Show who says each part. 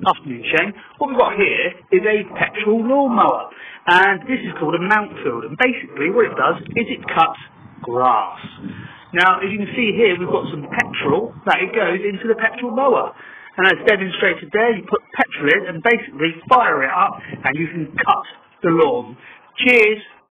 Speaker 1: Afternoon, Shane. What we've got here is a petrol lawnmower, and this is called a mount field, and basically what it does is it cuts grass. Now, as you can see here, we've got some petrol that it goes into the petrol mower, and as demonstrated there, you put petrol in and basically fire it up and you can cut the lawn. Cheers!